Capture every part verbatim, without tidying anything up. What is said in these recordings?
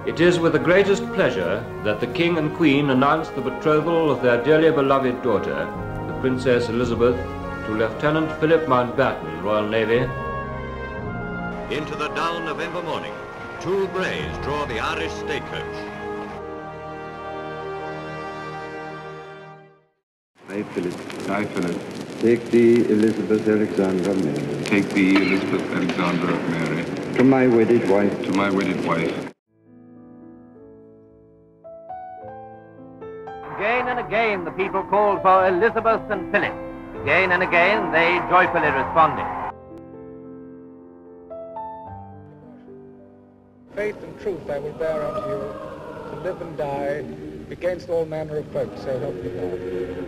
It is with the greatest pleasure that the King and Queen announce the betrothal of their dearly beloved daughter, the Princess Elizabeth, to Lieutenant Philip Mountbatten, Royal Navy. Into the dull November morning, two greys draw the Irish stagecoach. I, Philip. I, Philip. Take thee, Elizabeth Alexandra Mary. Take thee, Elizabeth Alexandra Mary. To my wedded wife. To my wedded wife. Again and again the people called for Elizabeth and Philip. Again and again they joyfully responded. Faith and truth I will bear unto you, to live and die against all manner of folk, so help me God.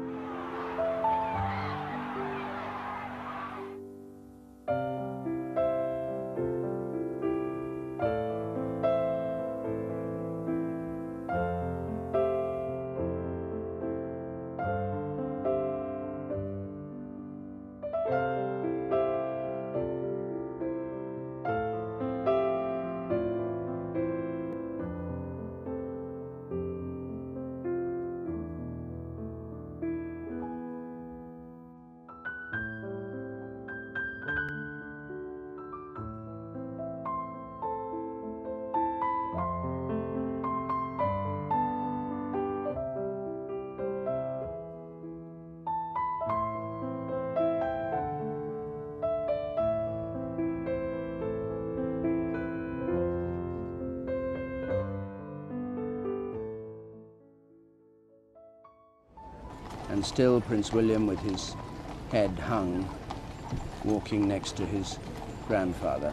And still Prince William, with his head hung, walking next to his grandfather.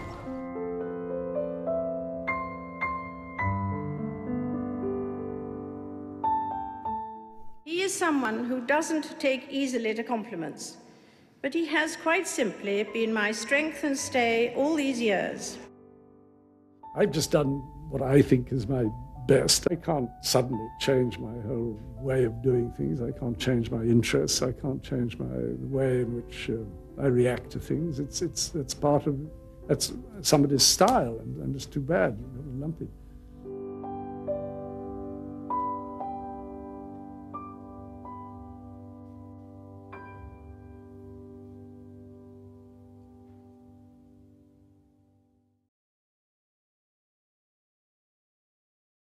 He is someone who doesn't take easily to compliments, but he has quite simply been my strength and stay all these years. I've just done what I think is my best. I can't suddenly change my whole way of doing things. I can't change my interests. I can't change my the way in which uh, I react to things. It's it's it's part of that's somebody's style, and, and it's too bad. You've got to lump it.